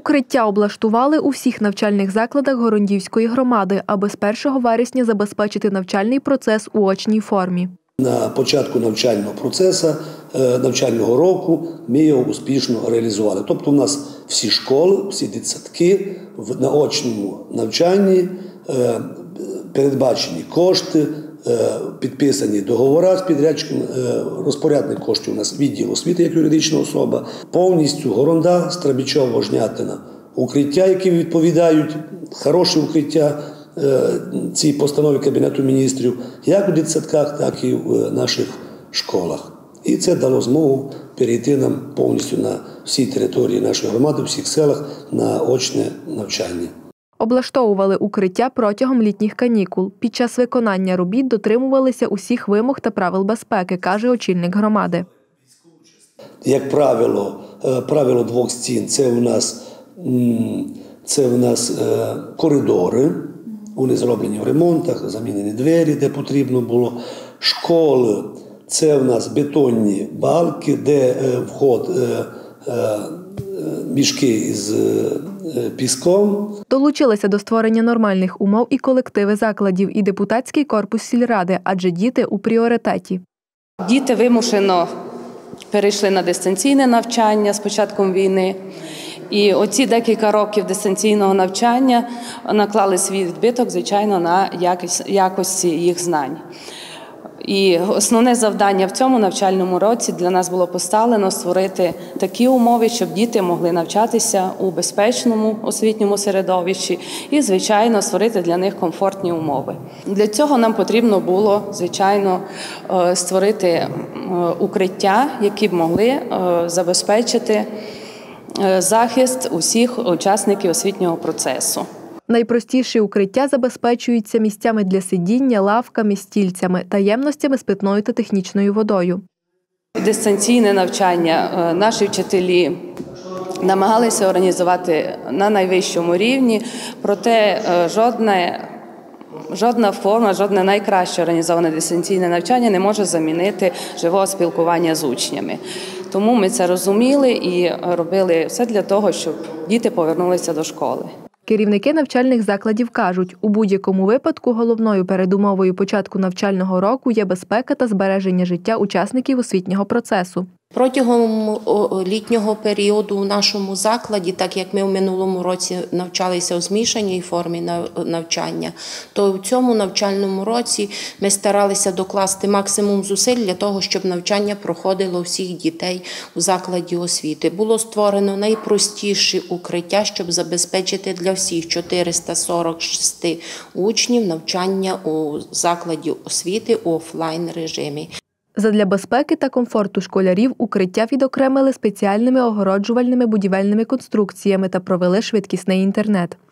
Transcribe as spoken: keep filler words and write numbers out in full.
Укриття облаштували у всіх навчальних закладах Горондівської громади, аби з першого вересня забезпечити навчальний процес у очній формі. На початку навчального процесу, навчального року ми його успішно реалізували. Тобто у нас всі школи, всі дитсадки в наочному навчанні, передбачені кошти, підписані договори з підрядчиком, розпорядник коштів у нас відділ освіти як юридична особа, повністю Горонда, Страбічово, Жнятина, укриття, які відповідають, хороші укриття, цій постанові Кабінету міністрів, як у дитсадках, так і в наших школах. І це дало змогу перейти нам повністю на всій території нашої громади, в всіх селах, на очне навчання. Облаштовували укриття протягом літніх канікул. Під час виконання робіт дотримувалися усіх вимог та правил безпеки, каже очільник громади. Як правило, правило двох стін – це у нас, це у нас коридори. Вони зроблені в ремонтах, замінені двері, де потрібно було. Школи – це в нас бетонні балки, де вход мішки з піском. Долучилися до створення нормальних умов і колективи закладів, і депутатський корпус сільради, адже діти у пріоритеті. Діти вимушено перейшли на дистанційне навчання з початком війни. І оці декілька років дистанційного навчання наклали свій відбиток, звичайно, на якості їх знань. І основне завдання в цьому навчальному році для нас було поставлено створити такі умови, щоб діти могли навчатися у безпечному освітньому середовищі і, звичайно, створити для них комфортні умови. Для цього нам потрібно було, звичайно, створити укриття, які б могли забезпечити захист усіх учасників освітнього процесу. Найпростіші укриття забезпечуються місцями для сидіння, лавками, стільцями та ємностями з питною та технічною водою. Дистанційне навчання наші вчителі намагалися організувати на найвищому рівні, проте жодне Жодна форма, жодне найкраще організоване дистанційне навчання не може замінити живого спілкування з учнями. Тому ми це розуміли і робили все для того, щоб діти повернулися до школи. Керівники навчальних закладів кажуть, у будь-якому випадку головною передумовою початку навчального року є безпека та збереження життя учасників освітнього процесу. Протягом літнього періоду у нашому закладі, так як ми в минулому році навчалися у змішаній формі навчання, то в цьому навчальному році ми старалися докласти максимум зусиль для того, щоб навчання проходило всіх дітей у закладі освіти. Було створено найпростіші укриття, щоб забезпечити для всіх чотириста сорок шість учнів навчання у закладі освіти у офлайн режимі. Задля безпеки та комфорту школярів укриття відокремили спеціальними огороджувальними будівельними конструкціями та провели швидкісний інтернет.